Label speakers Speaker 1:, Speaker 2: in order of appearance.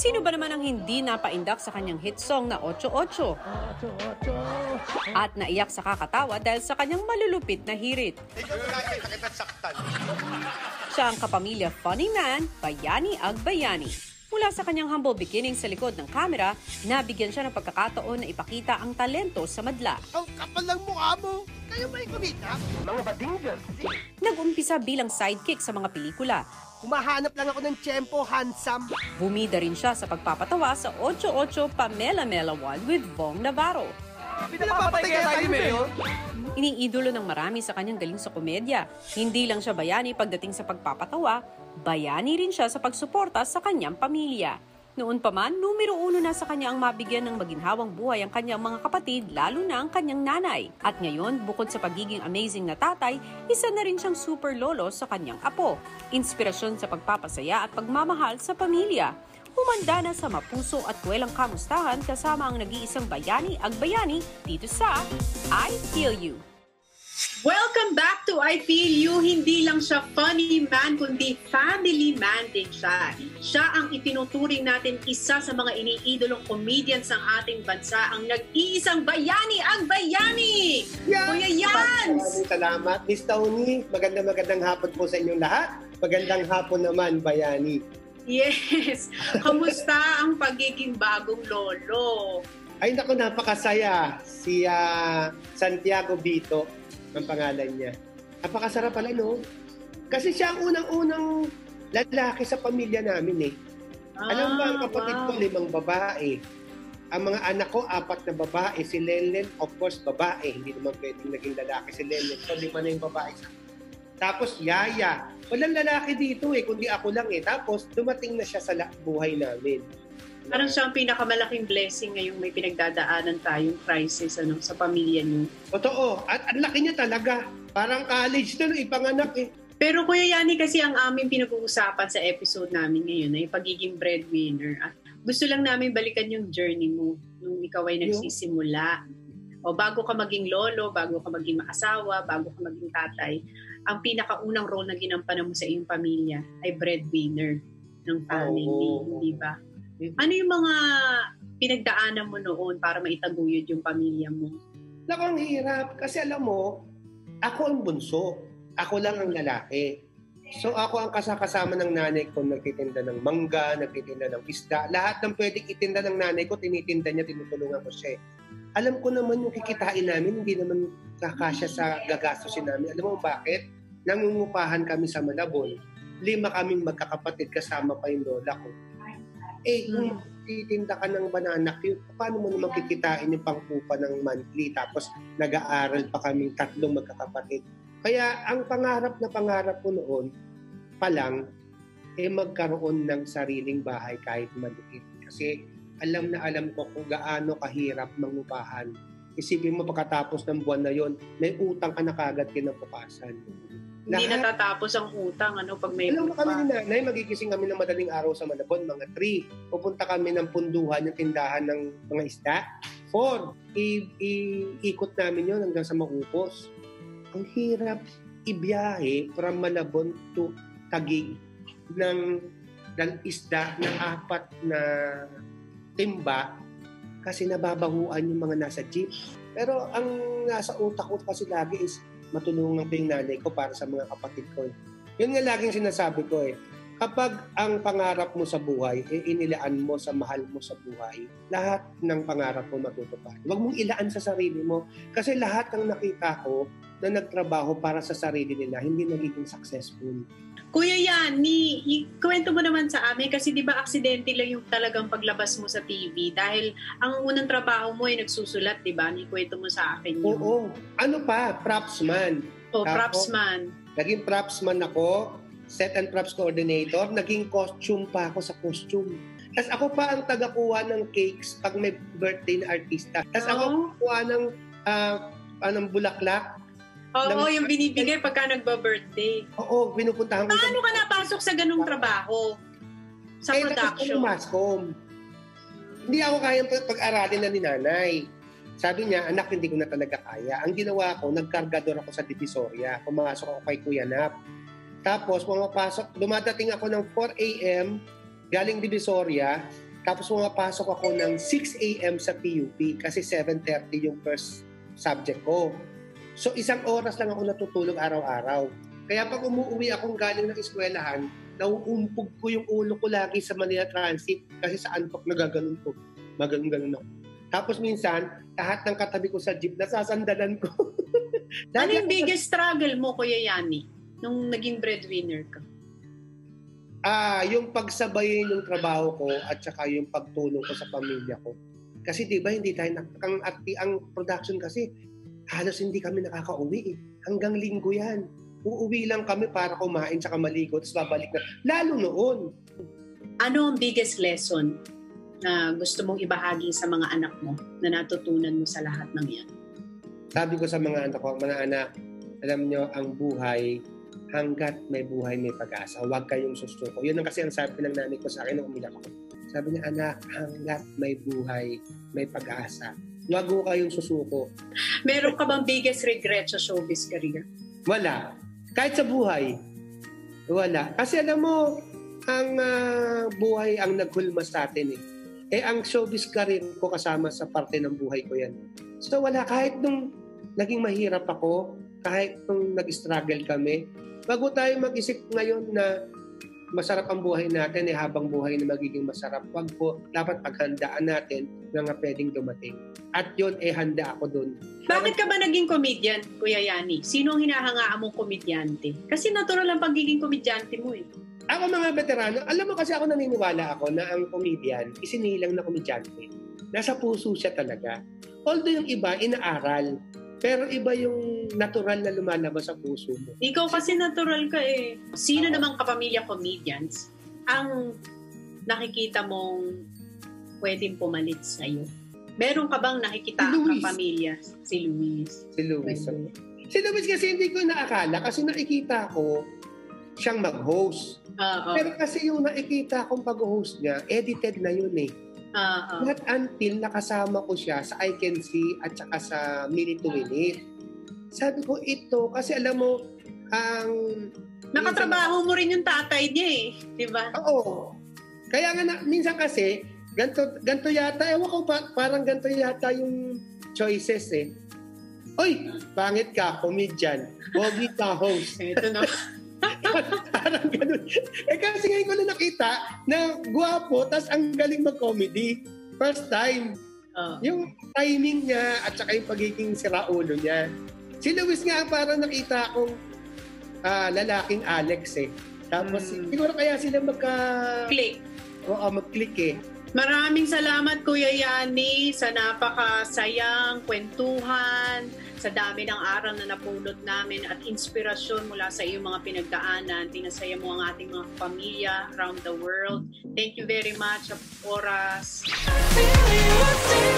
Speaker 1: Sino ba naman ang hindi napaindak sa kanyang hit song na 88? At naiyak sa kakatawa dahil sa kanyang malulupit na hirit. Siya ang kapamilya funny man, Bayani Agbayani. Mula sa kanyang humble beginning sa likod ng kamera, nabigyan siya ng pagkakataon na ipakita ang talento sa madla.
Speaker 2: Ang kapal ng mukha mo! Kayo ba yung kumita? Mga badingers!
Speaker 1: Nag-umpisa bilang sidekick sa mga pelikula.
Speaker 2: Humahanap lang ako ng tiyempo, handsome.
Speaker 1: Bumida rin siya sa pagpapatawa sa 88 Pamela Mela 1 with Vong Navarro.
Speaker 2: Pinapapatay kaya tayo, Mayor?
Speaker 1: Iniidolo ng marami sa kanyang galing sa komedya. Hindi lang siya bayani pagdating sa pagpapatawa, bayani rin siya sa pagsuporta sa kanyang pamilya. Noon pa man, numero 1 na sa kanya ang mabigyan ng maginhawang buhay ang kanyang mga kapatid, lalo na ang kanyang nanay. At ngayon, bukod sa pagiging amazing na tatay, isa na rin siyang super lolo sa kanyang apo. Inspirasyon sa pagpapasaya at pagmamahal sa pamilya. Humanda na sa mapuso at kwelang kamustahan kasama ang nag-iisang Bayani Agbayani dito sa I Feel You.
Speaker 3: Welcome back to I Feel You. Hindi lang siya funny man, kundi family man din siya. Siya ang itinuturing natin isa sa mga iniidolong comedians ng ating bansa, ang nag-iisang Bayani Agbayani!
Speaker 2: Yes!
Speaker 3: Kuya Yans!
Speaker 4: Salamat, Miss Tony. Magandang hapon po sa inyong lahat. Magandang hapon naman, Bayani.
Speaker 3: Yes! Kamusta ang pagiging bagong lolo?
Speaker 4: Ay naku, napakasaya. Si Santiago Vito, ang pangalan niya. Napakasarap pala, no? Kasi siya ang unang-unang lalaki sa pamilya namin, eh. Alam ba, ang kapatid ko, 5 babae. Ang mga anak ko, 4 na babae. Si Lenlen, of course, babae. Hindi naman pwedeng naging lalaki si Lenlen. So, 5 na yung babae sa tapos, Yaya. Walang lalaki dito kundi ako lang Tapos, dumating na siya sa buhay namin.
Speaker 3: Parang siya ang pinakamalaking blessing ngayong may pinagdadaanan tayong crisis sa pamilya niyo.
Speaker 4: Totoo. At ang laki niya talaga. Parang college na ipanganak
Speaker 3: Pero Kuya Yani, kasi ang aming pinag-uusapan sa episode namin ngayon ay pagiging breadwinner. At gusto lang namin balikan yung journey mo nung ikaw ay nagsisimula. O bago ka maging lolo, bago ka maging maasawa, bago ka maging tatay, ang pinakaunang role na ginampanan mo sa iyong pamilya ay breadwinner ng family, hindi ba? Ano yung mga pinagdaanan mo noon para maitaguyod yung pamilya mo?
Speaker 4: Naku, ang hirap. Kasi alam mo, ako ang bunso. Ako lang ang lalaki. So ako ang kasama ng nanay ko, nagtitinda ng mangga, nagtitinda ng isda. Lahat ng pwedeng itinda ng nanay ko, tinitinda niya, tinutulungan ko siya. Alam ko naman yung kikitain namin, hindi naman kakasya sa gagastusin namin. Alam mo bakit? Nangungupahan kami sa Malabon. 5 kaming magkakapatid, kasama pa yung lola ko. Kung titinda ka ng banana cue, paano mo naman kikitain yung pangkupa ng monthly? Tapos nag-aaral pa kaming 3 magkakapatid. Kaya ang pangarap ko noon pa lang, magkaroon ng sariling bahay kahit maliit. Kasi alam na alam ko kung gaano kahirap mangupahan. Isipin mo pagkatapos ng buwan na yon, may utang ka na kagad kinabukasan.
Speaker 3: Hindi natatapos ang utang pag may
Speaker 4: alam mo kami ni nanay, magigising kami ng madaling araw sa Malabon, mga 3. Pupunta kami ng punduhan, yung tindahan ng mga isda. 4, iikot namin yon hanggang sa Maupos. Ang hirap ibiyahe from Malabon to Taguig ng isda ng 4 na timba kasi nababahuan yung mga nasa jeep. Pero ang nasa utak ko kasi lagi is matulungan ko yung nanay ko para sa mga kapatid ko. Yun nga laging sinasabi ko kapag ang pangarap mo sa buhay, inilaan mo sa mahal mo sa buhay, lahat ng pangarap mo matutupad. Huwag mong ilaan sa sarili mo kasi lahat ng nakita ko na nagtrabaho para sa sarili nila, hindi nagiging successful.
Speaker 3: Kuya Yani, ikwento mo naman sa amin kasi di ba aksidente lang yung talagang paglabas mo sa TV dahil ang unang trabaho mo ay nagsusulat, di ba? Ikwento mo sa akin yun.
Speaker 4: Oo. Ano pa? Propsman.
Speaker 3: Propsman.
Speaker 4: Naging propsman ako, set and props coordinator, naging costume pa ako sa costume. Tapos ako pa ang tagakuha ng cakes pag may birthday na artista. Tapos ako kuha ng bulaklak.
Speaker 3: Oo, yung binibigay pagka nagba-birthday.
Speaker 4: Oo, pinupuntahan ko.
Speaker 3: Paano ka napasok sa ganung trabaho? Sa production?
Speaker 4: Mascom. Hindi ako kayang pag-aralin na ni nanay. Sabi niya, anak, hindi ko na talaga kaya. Ang ginawa ko, nagkargador ako sa Divisoria. Pumasok ako kay Kuya Nap. Tapos, dumadating ako ng 4 a.m. galing Divisoria. Tapos pumapasok ako ng 6 a.m. sa PUP kasi 7:30 yung first subject ko. So 1 oras lang ako natutulog araw-araw. Kaya pag umuwi akong galing ng eskwelahan, nauumpog ko yung ulo ko lagi sa Manila Transit kasi sa antok nagaganon ko. Maganon ako. Tapos minsan, lahat ng katabi ko sa jeep, nasasandalan ko.
Speaker 3: Ano yung biggest struggle mo, Kuya Yani, nung naging breadwinner ka?
Speaker 4: Yung pagsabayin yung trabaho ko at saka yung pagtulong ko sa pamilya ko. Kasi di ba hindi tayo, ang production kasi, halos hindi kami nakakauwi. Hanggang linggo yan. Uuwi lang kami para kumain tsaka maligo, tapos babalik na. Lalo noon.
Speaker 3: Ano ang biggest lesson na gusto mong ibahagi sa mga anak mo na natutunan mo sa lahat ng yan?
Speaker 4: Sabi ko sa mga anak ko, mga anak, alam nyo, ang buhay, hanggat may buhay, may pag-asa. Huwag kayong susuko. Yun ang kasi ang sabi ng nanay ko sa akin nung umiyak ako. Sabi niya, anak, hanggat may buhay, may pag-asa. Huwag ko kayong susuko.
Speaker 3: Meron ka bang biggest regret sa showbiz career?
Speaker 4: Wala. Kahit sa buhay, wala. Kasi alam mo, ang buhay ang naghulma sa atin eh. Ang showbiz career ko kasama sa parte ng buhay ko yan. So wala, kahit nung naging mahirap ako, kahit nung nag-struggle kami, bago tayo mag-isip ngayon na masarap ang buhay natin habang buhay na magiging masarap, wag po, dapat paghandaan natin na pwedeng dumating. At yun, handa ako dun.
Speaker 3: Bakit ka ba naging comedian, Kuya Yani? Sino ang hinahangaan mong komedyante? Kasi natural ang pagiging komedyante mo eh.
Speaker 4: Ako mga veterano, alam mo kasi ako naniniwala ako na ang comedian, isinilang na komedyante. Nasa puso siya talaga. Although yung iba, inaaral. Pero iba yung natural na lumalabas sa puso mo.
Speaker 3: Ikaw kasi natural ka eh. Sino namang kapamilya comedians ang nakikita mong pwedeng pumalit sa'yo? Meron ka bang nakikita ang kapamilya? Si Luis.
Speaker 4: Si Luis. Si Luis kasi hindi ko inaakala kasi nakikita ko siyang mag-host. Pero kasi yung nakikita kong pag-host niya, edited na yun eh. Not until nakasama ko siya sa I Can See at saka sa Minute to Minute. Sabi ko ito, kasi alam mo, ang...
Speaker 3: Nakatrabaho mo rin yung tatay niya eh, di ba?
Speaker 4: Oo. Kaya nga minsan kasi, ganito yata, ewan ko, parang ganito yata yung choices eh. Oy, pangit ka, comedian. Pogi ka, host.
Speaker 3: Ito na.
Speaker 4: Parang ganun. Kasi ngayon ko na nakita na guwapo, tas ang galing mag-comedy. First time. Yung timing niya at saka yung pagiging siraulo niya. Si Luis nga parang nakita akong lalaking Alex eh. Tapos siguro kaya sila
Speaker 3: Click.
Speaker 4: Oo, mag-click eh.
Speaker 3: Maraming salamat Kuya Yani sa napakasayang kwentuhan, sa dami ng aral na napulot namin at inspirasyon mula sa iyong mga pinagdaanan. Pinasaya mo ang ating mga pamilya around the world. Thank you very much, oras.